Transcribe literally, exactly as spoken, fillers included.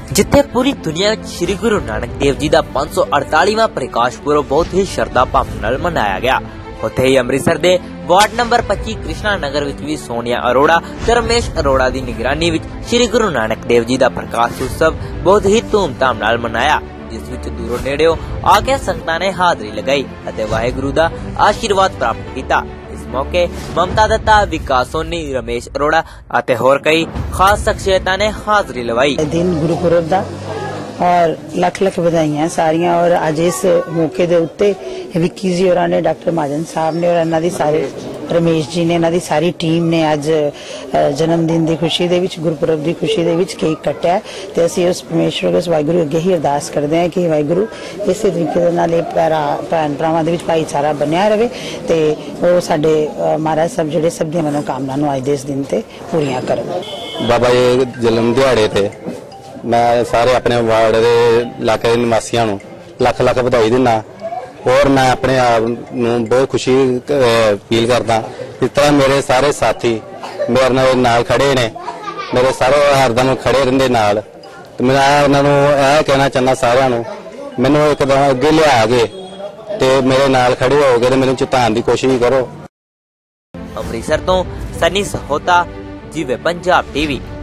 जिथे पूरी दुनिया में श्री गुरु नानक देव जी का पांच सौ अड़तालीवां प्रकाश पुरब बहुत ही श्रद्धा भावना नाल मनाया गया। उत्थे ही अमृतसर दे वार्ड नंबर पच्चीस कृष्णा नगर विच भी सोनिया अरोड़ा ते रमेश अरोड़ा की निगरानी विच श्री गुरु नानक देव जी का प्रकाश उत्सव बहुत ही धूमधाम नाल मनाया, जिस विच दूरों नेड़ियों आके संगतां ने हाजरी लगाई अते वाहिगुरु दा आशीर्वाद प्राप्त किया। इस मौके ममता दत्ता, विकास सोनी, रमेश अरोड़ा अते होर कई खास शख्सियतां ने हाजरी लवाई। दिन गुरुपुरब दा और लख लख बधाइयां सारियां। और अज इस मौके दे उत्ते विक्की जी होरां ने, डॉक्टर महाजन साहब ने और इन्हां दी सारे रमेश जी ने, इन्हां दी सारी टीम ने अज जन्मदिन की खुशी दे विच, गुरुपुरब की खुशी दे विच केक कट्टिया ते असीं उस परमेश्वर उस वाहिगुरू अगे ही अरदास करदे हां कि वाहिगुरू इस तरीके दे नाल भैन भरावां दे विच भाईचारा बनिया रहे ते ओह साडे महाराज सब जिहड़े सब दी मनोकामना नूं अज दे इस दिन ते पूरीआं करन। बाबा जी जन्म दिहाड़े ते मैं सारे अपने वार्ड के इलाके के निवासियों को लख लख बधाई दिना और मैं अपने आप नूं बहुत खुशी फील करदा। इस तरह मेरे सारे साथी मेरे नाल खड़े ने, मेरे सारे हरदम खड़े रहिंदे नाल। ते मैं उन्हां नूं यह कहना चाहना सारिआं नूं, मैनूं एकदम अगे लिया के ते मेरे नाल खड़े हो के मैनूं जिताउण दी कोशिश करो। अमृतसर तो सनी सहोता, जिवे पंजाब टीवी।